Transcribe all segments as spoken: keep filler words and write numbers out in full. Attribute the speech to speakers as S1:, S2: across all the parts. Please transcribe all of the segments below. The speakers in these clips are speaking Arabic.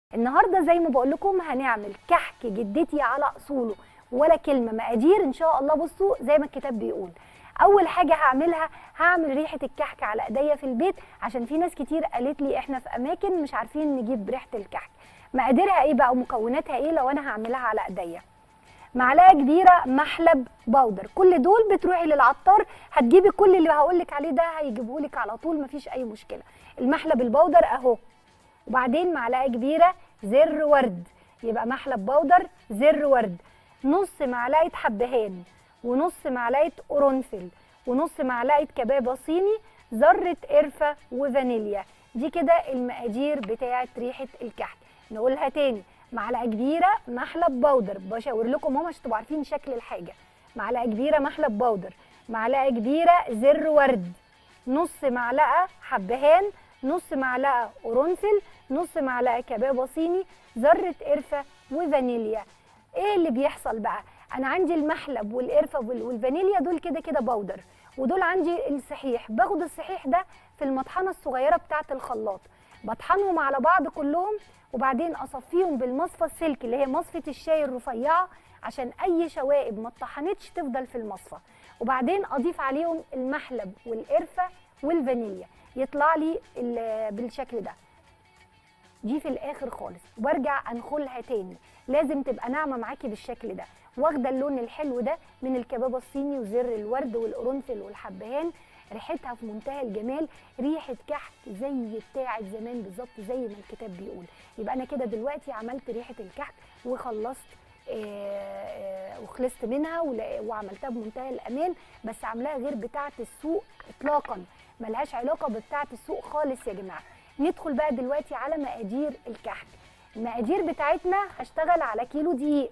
S1: النهارده زي ما بقول لكم هنعمل كحك جدتي على اصوله، ولا كلمه مقادير ان شاء الله. بصوا زي ما الكتاب بيقول، اول حاجه هعملها هعمل ريحه الكحك على ايديا في البيت، عشان في ناس كتير قالت لي احنا في اماكن مش عارفين نجيب ريحه الكحك. مقاديرها ايه بقى ومكوناتها ايه لو انا هعملها على ايديا؟ معلقه كبيره محلب باودر، كل دول بتروحي للعطار هتجيبي كل اللي هقول لك عليه ده هيجيبهولك على طول مفيش اي مشكله. المحلب الباودر اهو، وبعدين معلقه كبيره زر ورد، يبقى محلب باودر زر ورد، نص معلقه حبهان، ونص معلقه قرنفل، ونص معلقه كبابه صيني، ذره قرفه وفانيليا. دي كده المقادير بتاعه ريحه الكحك. نقولها تاني، معلقه كبيره محلب باودر، بشاور لكم اهو عشان تبقوا عارفين شكل الحاجه. معلقه كبيره محلب باودر، معلقه كبيره زر ورد، نص معلقه حبهان، نص معلقه قرنفل، نص معلقه كبابه صيني، ذره قرفه وفانيليا. ايه اللي بيحصل بقى؟ انا عندي المحلب والقرفه والفانيليا دول كده كده باودر، ودول عندي الصحيح. باخد الصحيح ده في المطحنه الصغيره بتاعه الخلاط، بطحنهم على بعض كلهم، وبعدين اصفيهم بالمصفى السلك اللي هي مصفى الشاي الرفيعه، عشان اي شوائب ما اتطحنتش تفضل في المصفى. وبعدين اضيف عليهم المحلب والقرفه والفانيليا، يطلع لي بالشكل ده. دي في الاخر خالص، وارجع انخلها تاني، لازم تبقى ناعمه معاكي بالشكل ده، واخده اللون الحلو ده من الكبابه الصيني وزر الورد والقرنفل والحبهان. ريحتها في منتهى الجمال، ريحه كحك زي بتاعه زمان بالظبط زي ما الكتاب بيقول. يبقى انا كده دلوقتي عملت ريحه الكحك وخلصت آآ آآ وخلصت منها وعملتها بمنتهى الامان، بس عاملاها غير بتاعه السوق اطلاقا، ملهاش علاقه بتاعه السوق خالص يا جماعه. ندخل بقى دلوقتي على مقادير الكحك. المقادير بتاعتنا هشتغل على كيلو دقيق،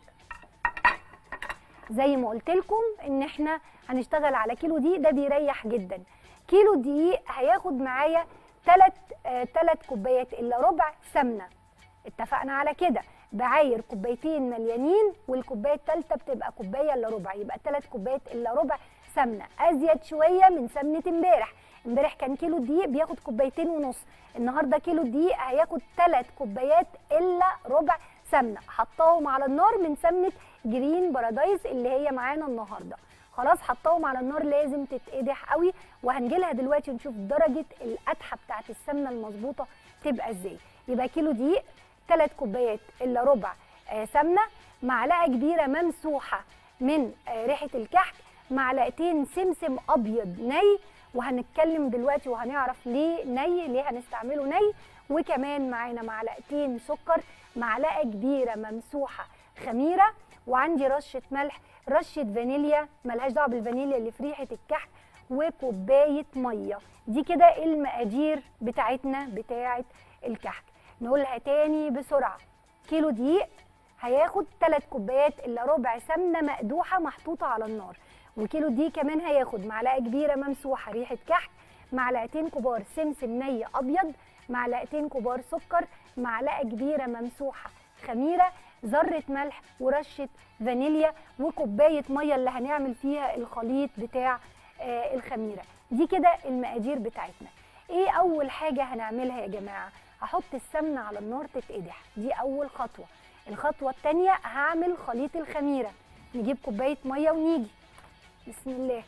S1: زي ما قلت لكم ان احنا هنشتغل على كيلو دقيق، ده بيريح جدا. كيلو دقيق هياخد معايا ثلاث ثلاث كوبايات الا ربع سمنه، اتفقنا على كده. بعاير كوبايتين مليانين، والكوبايه الثالثه بتبقى كوبايه الا ربع، يبقى ثلاث كوبايات الا ربع سمنه، ازيد شويه من سمنه امبارح. امبارح كان كيلو الدقيق بياخد كوبايتين ونص، النهارده كيلو الدقيق هياخد ثلاث كوبايات الا ربع سمنه، حطاهم على النار من سمنه جرين بارادايس اللي هي معانا النهارده. خلاص حطاهم على النار، لازم تتقدح قوي، وهنجيلها دلوقتي ونشوف درجه القدحه بتاعه السمنه المظبوطه تبقى ازاي. يبقى كيلو دقيق، ثلاث كوبايات الا ربع آه سمنه، معلقه كبيره ممسوحه من آه ريحه الكحك، معلقتين سمسم ابيض ني، وهنتكلم دلوقتي وهنعرف ليه ني، ليه هنستعمله ني. وكمان معانا معلقتين سكر، معلقه كبيره ممسوحه خميره، وعندي رشه ملح، رشه فانيليا ملهاش دعوه بالفانيليا اللي في ريحه الكحك، وكوبايه ميه. دي كده المقادير بتاعتنا بتاعه الكحك. نقولها تاني بسرعه، كيلو دقيق هياخد ثلاث كوبايات الا ربع سمنه مقدوحه محطوطه على النار، وكيلو دي كمان هياخد معلقه كبيره ممسوحه ريحه كحك، معلقتين كبار سمسم ني ابيض، معلقتين كبار سكر، معلقه كبيره ممسوحه خميره، ذره ملح، ورشه فانيليا، وكوبايه ميه اللي هنعمل فيها الخليط بتاع آه الخميره. دي كده المقادير بتاعتنا. ايه اول حاجه هنعملها يا جماعه؟ هحط السمنه على النار تتقدح، دي اول خطوه. الخطوه الثانيه هعمل خليط الخميره. نجيب كوبايه ميه ونيجي بسم الله،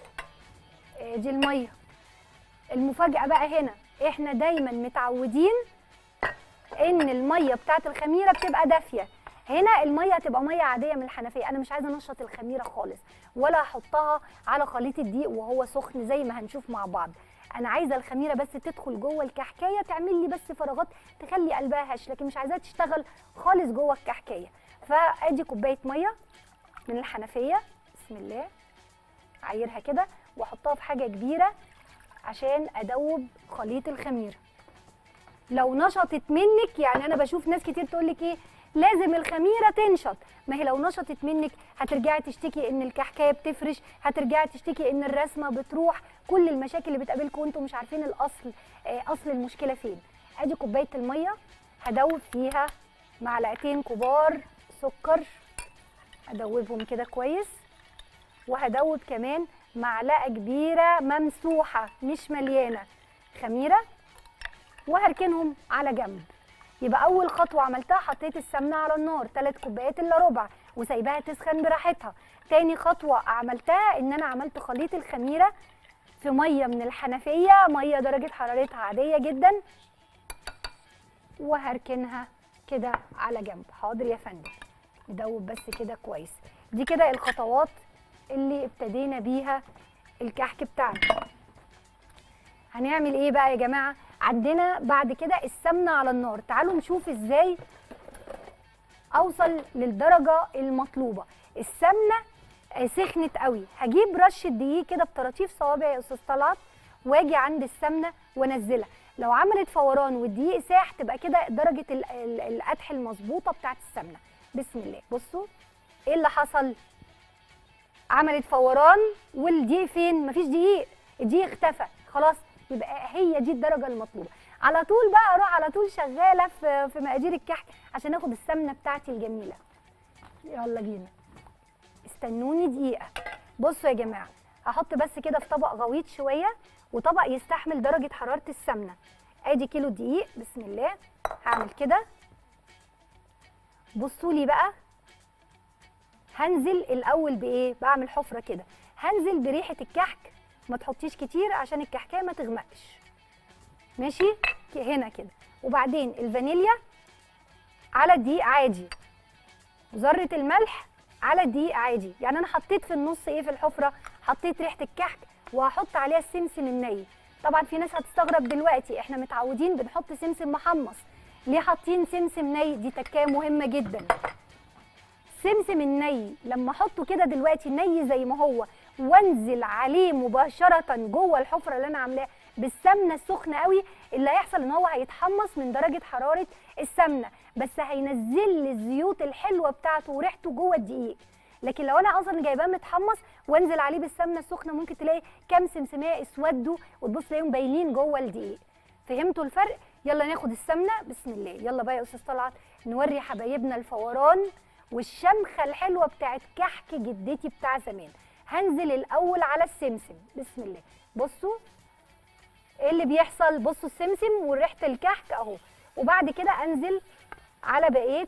S1: دي الميه. المفاجاه بقى هنا، احنا دايما متعودين ان الميه بتاعت الخميره بتبقى دافيه، هنا الميه هتبقى ميه عاديه من الحنفيه. انا مش عايزه انشط الخميره خالص، ولا احطها على خليط الدقيق وهو سخن زي ما هنشوف مع بعض. انا عايزه الخميره بس تدخل جوه الكحكايه، تعمل لي بس فراغات تخلي قلبها هش، لكن مش عايزاها تشتغل خالص جوه الكحكايه. فادي كوبايه ميه من الحنفيه، بسم الله، اعيرها كده واحطها في حاجه كبيره عشان ادوب خليط الخميره. لو نشطت منك، يعني انا بشوف ناس كتير تقول لك ايه لازم الخميره تنشط، ما هي لو نشطت منك هترجعي تشتكي ان الكحكايه بتفرش، هترجعي تشتكي ان الرسمه بتروح، كل المشاكل اللي بتقابلكم وانتم مش عارفين الاصل، آه اصل المشكله فين. ادي كوبايه الميه هدوب فيها معلقتين كبار سكر، ادوبهم كده كويس، وهدوب كمان معلقه كبيره ممسوحه مش مليانه خميره، وهركنهم على جنب. يبقى اول خطوه عملتها حطيت السمنه على النار ثلاث كوبايات الا ربع وسايباها تسخن براحتها. تاني خطوه عملتها ان انا عملت خليط الخميره في ميه من الحنفيه، ميه درجه حرارتها عاديه جدا، وهركنها كده على جنب. حاضر يا فندم، ندوب بس كده كويس. دي كده الخطوات اللي ابتدينا بيها الكحك بتاعنا. هنعمل ايه بقى يا جماعه؟ عندنا بعد كده السمنه على النار. تعالوا نشوف ازاي اوصل للدرجه المطلوبه. السمنه سخنت قوي، هجيب رشه دقيق كده بطراطيف صوابع يا استاذ طلعت، واجي عند السمنه وانزلها. لو عملت فوران والدقيق ساح تبقى كده درجه القدح المظبوطه بتاعت السمنه. بسم الله. بصوا ايه اللي حصل، عملت فوران والدقيق فين؟ مفيش دقيق، الدقيق اختفى خلاص. يبقى هي دي الدرجه المطلوبه. على طول بقى اروح على طول شغاله في في مقادير الكحك عشان اخد السمنه بتاعتي الجميله. يلا بينا، استنوني دقيقه. بصوا يا جماعه، هحط بس كده في طبق غويط شويه وطبق يستحمل درجه حراره السمنه. ادي كيلو دقيق، بسم الله. هعمل كده، بصوا لي بقى. هنزل الاول بايه؟ بعمل حفره كده، هنزل بريحه الكحك. ما تحطيش كتير عشان الكحكايه ما تغمقش، ماشي؟ هنا كده. وبعدين الفانيليا على الدقيق عادي، وذره الملح على الدقيق عادي. يعني انا حطيت في النص ايه في الحفره؟ حطيت ريحه الكحك، وهحط عليها السمسم الني. طبعا في ناس هتستغرب دلوقتي، احنا متعودين بنحط سمسم محمص، ليه حاطين سمسم ني؟ دي تكايه مهمه جدا. سمسم الني لما احطه كده دلوقتي ني زي ما هو، وانزل عليه مباشره جوه الحفره اللي انا عاملاها بالسمنه السخنه قوي، اللي هيحصل ان هو هيتحمص من درجه حراره السمنه، بس هينزل لي الزيوت الحلوه بتاعته وريحته جوه الدقيق. لكن لو انا اصلا جايباه متحمص وانزل عليه بالسمنه السخنه، ممكن تلاقي كام سمسميه اسودوا وتبص تلاقيهم باينين جوه الدقيق. فهمتوا الفرق؟ يلا ناخد السمنه، بسم الله. يلا بقى يا استاذ طلعت نوري حبايبنا الفوران والشمخه الحلوه بتاعت كحك جدتي بتاع زمان. هنزل الاول على السمسم، بسم الله. بصوا ايه اللي بيحصل، بصوا السمسم وريحه الكحك اهو. وبعد كده انزل على بقيه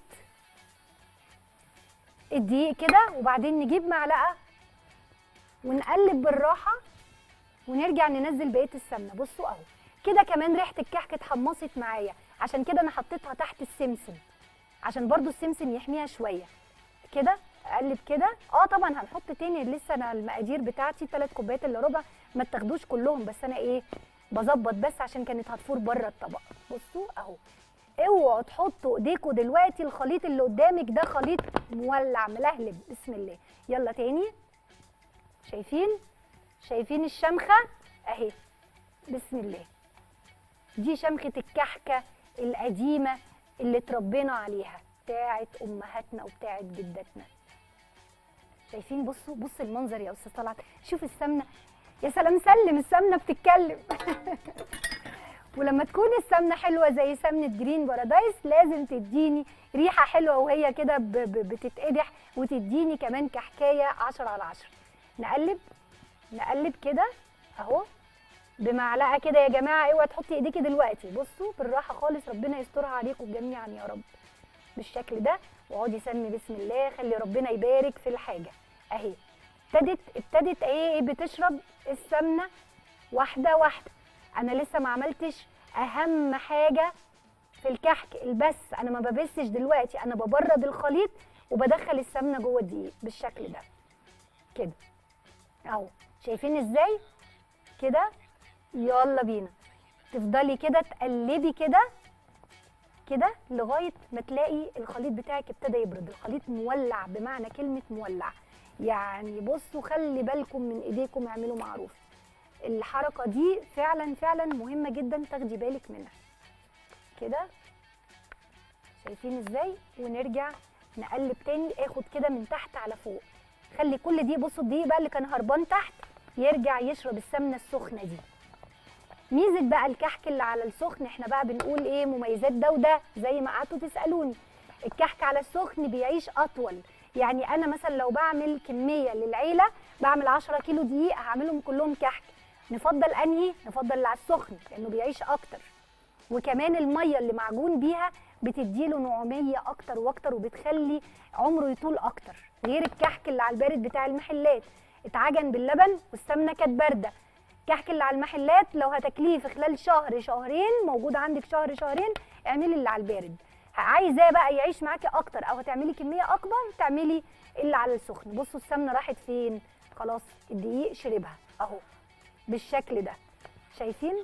S1: الدقيق كده، وبعدين نجيب معلقه ونقلب بالراحه ونرجع ننزل بقيه السمنه. بصوا اهو كده، كمان ريحه الكحك اتحمصت معايا، عشان كده انا حطيتها تحت السمسم عشان برضو السمسم يحميها شويه. كده اقلب كده. اه طبعا هنحط تاني، لسه انا المقادير بتاعتي ثلاث كوبايات الا ربع، ما تاخدوش كلهم، بس انا ايه بظبط بس عشان كانت هتفور بره الطبق. بصوا اهو، اوعوا تحطوا ايديكوا دلوقتي، الخليط اللي قدامك ده خليط مولع ملهلب. بسم الله. يلا تاني، شايفين شايفين الشمخه اهي، بسم الله. دي شمخه الكحكه القديمه اللي اتربينا عليها، بتاعت امهاتنا وبتاعت جداتنا. شايفين؟ بصوا بص المنظر يا استاذ طلعت، شوف السمنه، يا سلام، سلم السمنه بتتكلم. ولما تكون السمنه حلوه زي سمنه جرين بارادايس لازم تديني ريحه حلوه وهي كده بتتقدح، وتديني كمان كحكايه عشرة على عشرة. نقلب نقلب كده اهو بمعلقه كده يا جماعه. اوعي تحطي ايديكي دلوقتي، بصوا بالراحه خالص، ربنا يسترها عليكم جميعا يا رب. بالشكل ده، واقعدي سمي بسم الله، خلي ربنا يبارك في الحاجه اهي. ابتدت ابتدت ايه بتشرب السمنه واحده واحده. انا لسه ما عملتش اهم حاجه في الكحك، البس. انا ما ببسش دلوقتي، انا ببرد الخليط وبدخل السمنه جوه الدقيق بالشكل ده كده اهو. شايفين ازاي كده؟ يلا بينا. تفضلي كده تقلبي كده كده لغايه ما تلاقي الخليط بتاعك ابتدى يبرد. الخليط مولع بمعنى كلمه مولع، يعني بصوا خلي بالكم من ايديكم، اعملوا معروف. الحركه دي فعلا فعلا مهمه جدا تاخدي بالك منها كده. شايفين ازاي؟ ونرجع نقلب تاني، اخد كده من تحت على فوق. خلي كل دي، بصوا الدقيق بقى اللي كان هربان تحت يرجع يشرب السمنه السخنه دي. ميزه بقى الكحك اللي على السخن، احنا بقى بنقول ايه مميزات ده وده زي ما قعدتوا تسالوني. الكحك على السخن بيعيش اطول، يعني انا مثلا لو بعمل كميه للعيله، بعمل عشرة كيلو دقيق هعملهم كلهم كحك، نفضل انهي؟ نفضل اللي على السخن لانه بيعيش اكتر. وكمان الميه اللي معجون بيها بتديله نعوميه اكتر واكتر وبتخلي عمره يطول اكتر، غير الكحك اللي على البارد بتاع المحلات اتعجن باللبن والسمنه كانت بارده. الكحك اللي على المحلات لو هتاكليه في خلال شهر شهرين، موجود عندك شهر شهرين، اعملي اللي على البارد. عايزاه بقى يعيش معاكي اكتر او هتعملي كميه اكبر، تعملي اللي على السخن. بصوا السمنه راحت فين، خلاص الدقيق شربها اهو بالشكل ده، شايفين؟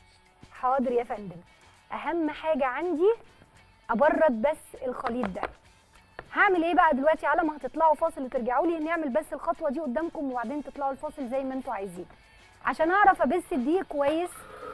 S1: حاضر يا فندم. اهم حاجه عندي ابرد بس الخليط ده. هعمل ايه بقى دلوقتي على ما هتطلعوا فاصل وترجعوا لي؟ نعمل بس الخطوه دي قدامكم وبعدين تطلعوا الفاصل زي ما انتوا عايزين. عشان اعرف ابس الدقيق كويس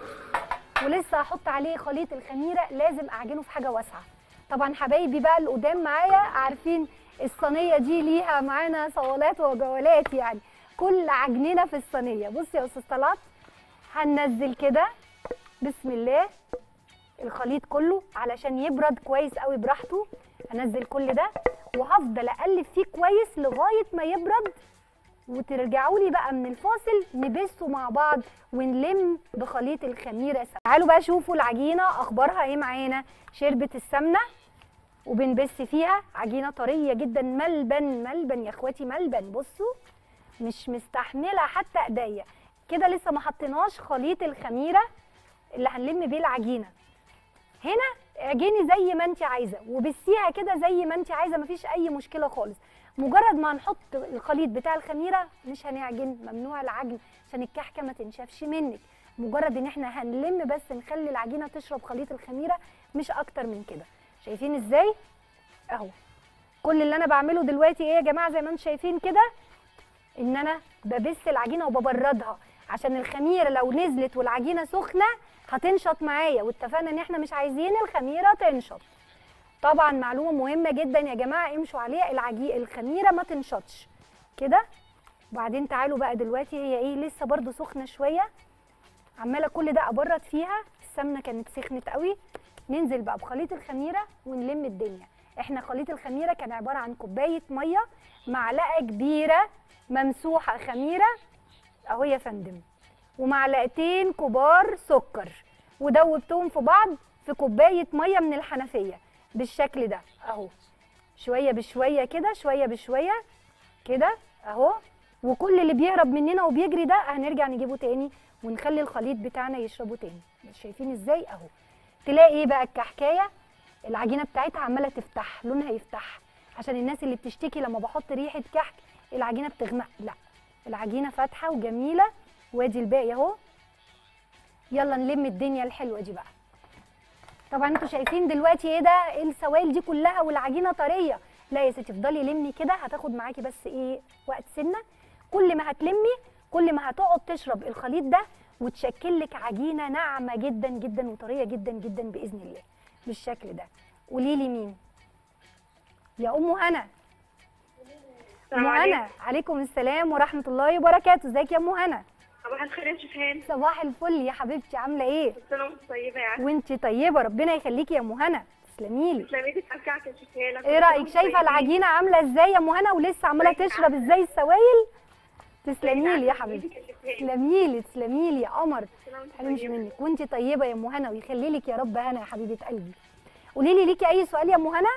S1: ولسه هحط عليه خليط الخميره، لازم اعجنه في حاجه واسعه. طبعا حبايبي بقى القدام معايا عارفين الصينيه دي ليها معانا صولات وجولات، يعني كل عجننا في الصينيه. بصي يا استاذ طلعت، هننزل كده بسم الله الخليط كله علشان يبرد كويس قوي براحته. هنزل كل ده وهفضل اقلب فيه كويس لغايه ما يبرد، وترجعوا لي بقى من الفاصل نبسه مع بعض ونلم بخليط الخميره سوا. تعالوا بقى شوفوا العجينه اخبارها ايه معانا. شربت السمنه وبنبس فيها، عجينه طريه جدا، ملبن ملبن يا اخواتي ملبن. بصوا مش مستحمله حتى ايديا كده، لسه ما حطيناش خليط الخميره اللي هنلم بيه العجينه. هنا اعجني زي ما انت عايزه وبسيها كده زي ما انت عايزه، مفيش اي مشكله خالص. مجرد ما هنحط الخليط بتاع الخميره مش هنعجن، ممنوع العجن عشان الكحكه ما تنشفش منك. مجرد ان احنا هنلم بس نخلي العجينه تشرب خليط الخميره، مش اكتر من كده. شايفين ازاي اهو؟ كل اللي انا بعمله دلوقتي ايه يا جماعه زي ما انتم شايفين كده، ان انا ببس العجينه وببردها، عشان الخميره لو نزلت والعجينه سخنه هتنشط معايا، واتفقنا ان احنا مش عايزين الخميره تنشط. طبعا معلومه مهمه جدا يا جماعه امشوا عليها، العجي الخميره ما تنشطش كده. وبعدين تعالوا بقى دلوقتي هي ايه لسه برده سخنه شويه، عماله كل ده ابرد فيها، السمنه كانت سخنت قوي. ننزل بقى بخليط الخميره ونلم الدنيا. احنا خليط الخميره كان عباره عن كوبايه ميه، معلقه كبيره ممسوحه خميره اهو يا فندم، ومعلقتين كبار سكر، ودوبتهم في بعض في كوبايه ميه من الحنفيه بالشكل ده اهو، شويه بشويه كده، شويه بشويه كده اهو. وكل اللي بيهرب مننا وبيجري ده هنرجع نجيبه تاني ونخلي الخليط بتاعنا يشربه تاني. شايفين ازاي اهو؟ تلاقي ايه بقى الكحكايه العجينه بتاعتها عماله تفتح، لونها يفتح، عشان الناس اللي بتشتكي لما بحط ريحه كحك العجينه بتغمق، لا العجينه فاتحه وجميله. وادي الباقي اهو. يلا نلم الدنيا الحلوه دي بقى. طبعا انتوا شايفين دلوقتي ايه ده، ايه السوائل دي كلها والعجينه طريه. لا يا ستي افضلي لمي كده، هتاخد معاكي بس ايه وقت سنه. كل ما هتلمي كل ما هتقعد تشرب الخليط ده وتشكل لك عجينه ناعمه جدا جدا وطريه جدا جدا باذن الله بالشكل ده. قولي لي مين؟ يا ام هنا. ام هنا عليكم السلام ورحمه الله وبركاته. ازيك يا ام هنا؟
S2: صباح الخير يا شيفان.
S1: صباح الفل يا حبيبتي، عامله ايه؟
S2: كل سنه وانت طيبه يا عم.
S1: وانت طيبه، ربنا يخليكي يا ام هنا، تسلمي لي.
S2: تسلمي لي ترجعك يا شيفان.
S1: ايه رايك؟ شايفه العجينه عامله ازاي يا ام هنا ولسه عماله تشرب ازاي السوائل؟ تسلمي لي يا حبيبتي، تسلمي لي تسلمي لي يا قمر، حرمش منك. وانت طيبه يا ام هنا ويخلي لك يا رب هنا يا حبيبه قلبي. قولي لي ليكي اي سؤال يا ام هنا؟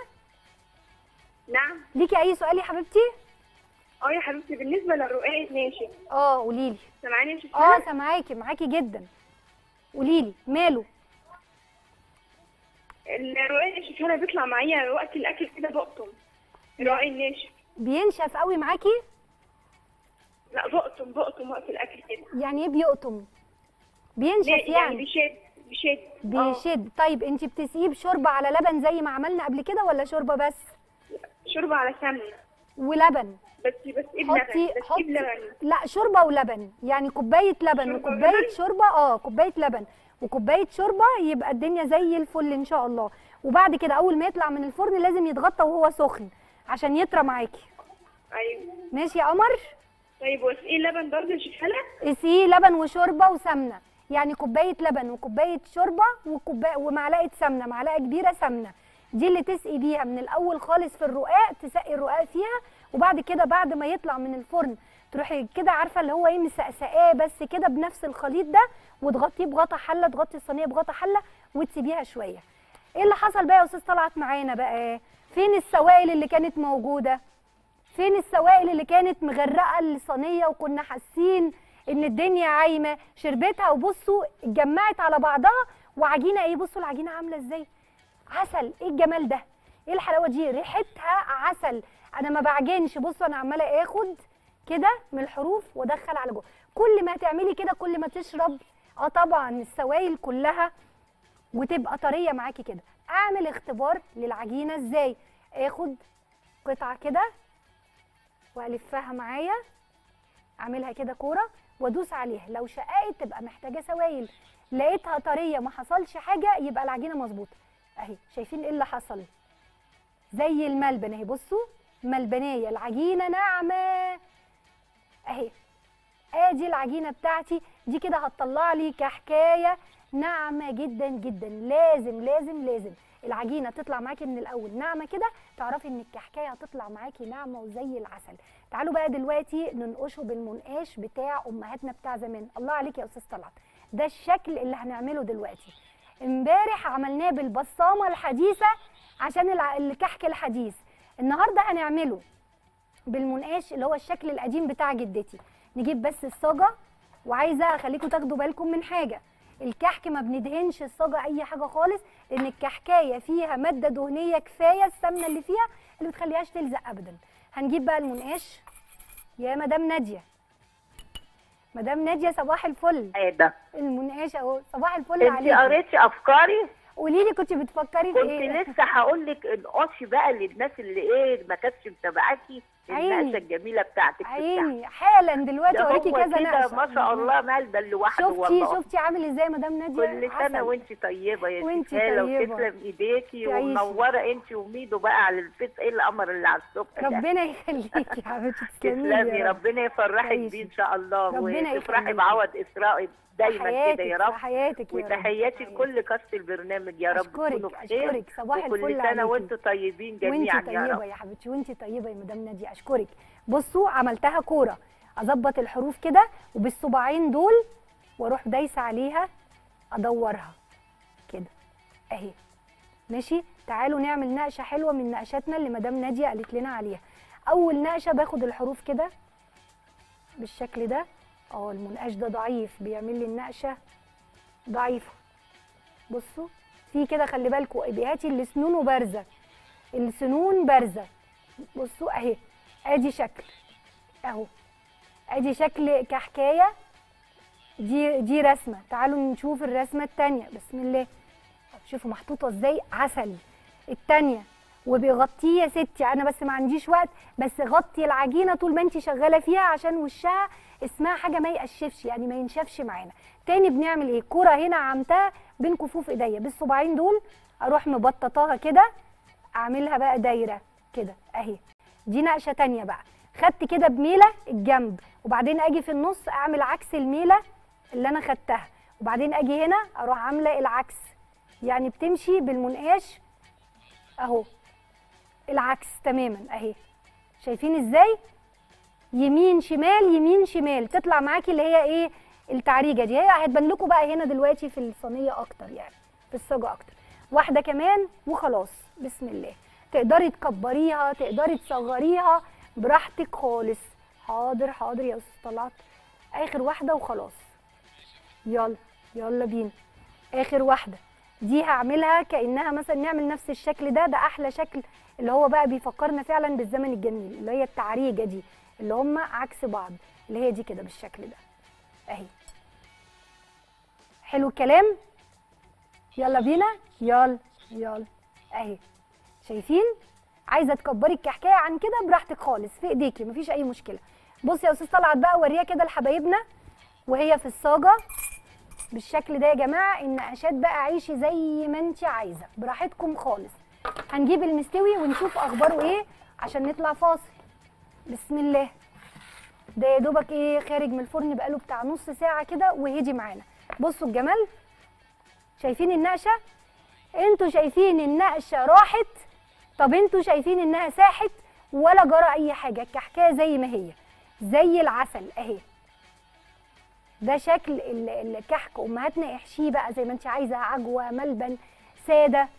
S2: نعم.
S1: ليكي اي سؤال يا حبيبتي؟
S2: اه يا حبيبتي بالنسبه للرقاق الناشف.
S1: اه قولي لي.
S2: سامعاني يا شيفان؟
S1: اه سامعاكي، معاكي جدا. قولي لي ماله؟
S2: الرقاق يا شيفان بيطلع معايا وقت الاكل كده بقطم. الرقاق الناشف
S1: بينشف قوي معاكي؟
S2: لا بقطم بقطم وقت الاكل كده.
S1: يعني ايه بيقطم؟ بينشف يعني؟
S2: يعني بيشد بيشد
S1: بيشد. طيب انت بتسقيه بشوربه على لبن زي ما عملنا قبل كده ولا شوربه بس؟
S2: شوربه على سمنه
S1: ولبن.
S2: بس بس ايه
S1: حطي
S2: بلبن.
S1: حطي
S2: لبن.
S1: لا شوربه ولبن، يعني كوبايه لبن
S2: شوربة
S1: وكوبايه
S2: ولبن؟
S1: شوربه. اه كوبايه لبن وكوبايه شوربه، يبقى الدنيا زي الفل ان شاء الله. وبعد كده اول ما يطلع من الفرن لازم يتغطى وهو سخن عشان يطرى معاكي.
S2: ايوه
S1: ماشي يا قمر؟
S2: طيب واسقيه لبن برضه يا شيفان؟
S1: اسقيه لبن وشوربه وسمنه، يعني كوبايه لبن وكوبايه شوربه وكوبايه ومعلقه سمنه، معلقه كبيره سمنه، دي اللي تسقي بيها من الاول خالص في الرقاق، تسقي الرقاق فيها. وبعد كده بعد ما يطلع من الفرن تروحي كده عارفه اللي هو ايه مسقسقاه بس كده بنفس الخليط ده، وتغطيه بغطا حله، تغطي الصينيه بغطا حله وتسيبيها شويه. ايه اللي حصل بقى يا استاذ طلعت معانا بقى؟ فين السوائل اللي كانت موجوده؟ فين السوائل اللي كانت مغرقه الصينيه وكنا حاسين ان الدنيا عايمه؟ شربتها وبصوا اتجمعت على بعضها وعجينه ايه، بصوا العجينه عامله ازاي، عسل. ايه الجمال ده، ايه الحلاوه دي، ريحتها عسل. انا ما بعجنش، بصوا انا عماله اخد كده من الحروف وادخل على جوه. كل ما تعملي كده كل ما تشرب اه طبعا السوائل كلها وتبقى طريه معاكي كده. اعمل اختبار للعجينه ازاي؟ اخد قطعه كده والفها معايا، اعملها كده كوره وادوس عليها. لو شققت تبقى محتاجه سوائل، لقيتها طريه ما حصلش حاجه يبقى العجينه مظبوطه. اهي شايفين ايه اللي حصل؟ زي الملبن اهي، بصوا ملبنيه، العجينه ناعمه اهي. ادي العجينه بتاعتي دي كده هتطلع لي كحكايه ناعمه جدا جدا. لازم لازم لازم العجينه تطلع معاكي من الاول ناعمه كده، تعرفي ان الكحكايه هتطلع معاكي ناعمه وزي العسل. تعالوا بقى دلوقتي ننقشه بالمنقاش بتاع امهاتنا بتاع زمان. الله عليك يا استاذ طلعت، ده الشكل اللي هنعمله دلوقتي. امبارح عملناه بالبصامه الحديثه عشان الكحك الحديث، النهارده هنعمله بالمنقاش اللي هو الشكل القديم بتاع جدتي. نجيب بس الصاجه، وعايزه اخليكم تاخدوا بالكم من حاجه، الكحك ما بندهنش الصاجه اي حاجه خالص، لان الكحكايه فيها ماده دهنيه كفايه، السمنه اللي فيها اللي ما بتخليهاش تلزق ابدا. هنجيب بقى المنقاش يا مدام ناديه. مدام ناديه صباح الفل.
S3: ايه ده؟
S1: المنقاش اهو، صباح الفل عليكي.
S3: انت قريتي افكاري؟
S1: قولي لي كنت بتفكري في ايه؟
S3: كنت لسه هقول لك انقشي بقى للناس اللي ايه ما كانتش متابعاكي النقشه الجميله بتاعتك.
S1: عيني حالا دلوقتي اوريكي كذا نقشه.
S3: ما شاء الله ملبن لوحده
S1: والله. شفتي شفتي عامل ازاي يا مدام ناديه؟
S3: كل سنه وانت طيبه يا
S1: وانت
S3: طيبه،
S1: وتسلم
S3: ايديكي ومنوره انت وميدو بقى على الفيس. ايه القمر اللي على الصبح ده؟
S1: ربنا يخليكي يا حبيبتي،
S3: تسلمي، ربنا يفرحك بيه ان شاء الله، وتفرحي بعوض اسراء دايما كده يا رب.
S1: حياتك يا رب،
S3: وتحياتي لكل كاست البرنامج يا رب.
S1: اشكرك اشكرك، صباح الفل
S3: عليكي. وكل سنه وانتم طيبين جميعا
S1: يا رب. وانت طيبه يا حبيبتي، وانت طيبه يا مدام ناديه، اشكرك. بصوا عملتها كوره، اظبط الحروف كده وبالصباعين دول واروح دايسه عليها ادورها كده اهي. ماشي، تعالوا نعمل نقشه حلوه من نقشاتنا اللي مدام ناديه قالت لنا عليها. اول نقشه باخد الحروف كده بالشكل ده. اه المنقاش ده ضعيف، بيعمل لي النقشه ضعيفه. بصوا في كده، خلي بالكم ابيهاتي اللي سنونه بارزه، السنون بارزه. بصوا اهي، ادي شكل اهو، ادي شكل كحكايه. دي دي رسمه، تعالوا نشوف الرسمه الثانيه. بسم الله، شوفوا محطوطه ازاي عسل. الثانيه وبيغطيه يا ستي، انا بس ما عنديش وقت، بس غطي العجينه طول ما انت شغاله فيها عشان وشها اسمها حاجه ما يقشفش، يعني ما ينشفش معانا. تاني بنعمل ايه؟ كوره هنا عمتها بين كفوف ايديا بالصباعين دول، اروح مبططاها كده، اعملها بقى دايره كده اهي. دي نقشه تانيه بقى، خدت كده بميله الجنب، وبعدين اجي في النص اعمل عكس الميله اللي انا خدتها، وبعدين اجي هنا اروح عامله العكس. يعني بتمشي بالمنقاش اهو العكس تماما اهي. شايفين ازاي؟ يمين شمال يمين شمال، تطلع معاكي اللي هي ايه التعريجه دي. هي هتبان لكم بقى هنا دلوقتي في الصينيه اكتر، يعني في الصاجه اكتر. واحده كمان وخلاص. بسم الله، تقدري تكبريها تقدري تصغريها براحتك خالص. حاضر حاضر يا استاذ طلعت. اخر واحده وخلاص، يلا يلا بينا. اخر واحده دي هعملها كانها مثلا نعمل نفس الشكل ده، ده احلى شكل اللي هو بقى بيفكرنا فعلا بالزمن الجميل، اللي هي التعريجه دي اللي هم عكس بعض، اللي هي دي كده بالشكل ده اهي. حلو الكلام، يلا بينا، يلا يلا اهي. شايفين؟ عايزه تكبري الكحكايه عن كده براحتك خالص، في ايديكي مفيش اي مشكله. بصي يا استاذ طلعت بقى وريها كده لحبايبنا وهي في الصاجه بالشكل ده. يا جماعه النقشات بقى عيشي زي ما انت عايزه براحتكم خالص. هنجيب المستوي ونشوف اخباره ايه عشان نطلع فاصل. بسم الله، ده يا دوبك ايه خارج من الفرن بقاله بتاع نص ساعه كده وهدي معانا. بصوا الجمال، شايفين النقشه؟ انتوا شايفين النقشه راحت؟ طب انتوا شايفين انها ساحت ولا جرى اي حاجه؟ الكحكايه زي ما هي زي العسل اهي. ده شكل الكحك، امهاتنا احشيه بقى زي ما انت عايزه، عجوه ملبن ساده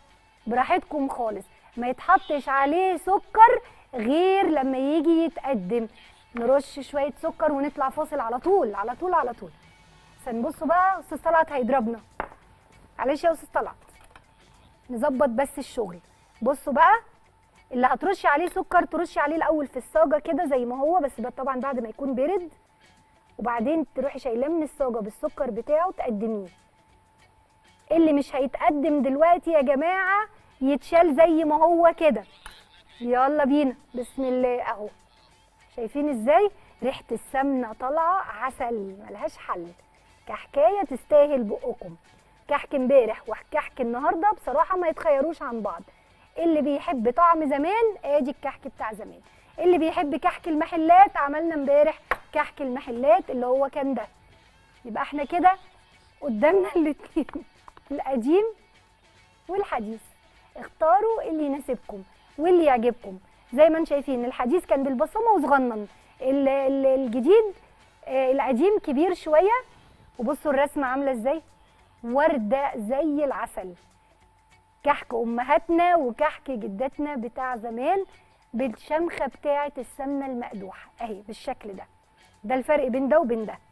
S1: براحتكم خالص. ما يتحطش عليه سكر غير لما يجي يتقدم. نرش شويه سكر ونطلع فاصل على طول على طول على طول. بصوا بقى استاذ طلعت هيضربنا، معلش يا استاذ طلعت، نظبط بس الشغل. بصوا بقى، اللي هترشي عليه سكر ترشي عليه الاول في الصاجه كده زي ما هو، بس ده طبعا بعد ما يكون برد، وبعدين تروحي شايلاه من الصاجه بالسكر بتاعه تقدميه. اللي مش هيتقدم دلوقتي يا جماعه يتشال زي ما هو كده. يلا بينا، بسم الله. اهو شايفين ازاي ريحه السمنه طالعه عسل ملهاش حل. كحكايه تستاهل بقكم. كحك امبارح وكحك النهارده بصراحه ما يتخيروش عن بعض. اللي بيحب طعم زمان ادي الكحك بتاع زمان، اللي بيحب كحك المحلات عملنا امبارح كحك المحلات اللي هو كان ده. يبقى احنا كده قدامنا الاتنين، القديم والحديث. اختاروا اللي يناسبكم واللي يعجبكم. زي ما انتم شايفين الحديث كان بالبصمه وصغنن، الجديد القديم كبير شويه. وبصوا الرسمه عامله ازاي، ورده زي العسل. كحك امهاتنا وكحك جداتنا بتاع زمان بالشمخه بتاعه السمنه المقدوحه اهي بالشكل ده. ده الفرق بين ده وبين ده.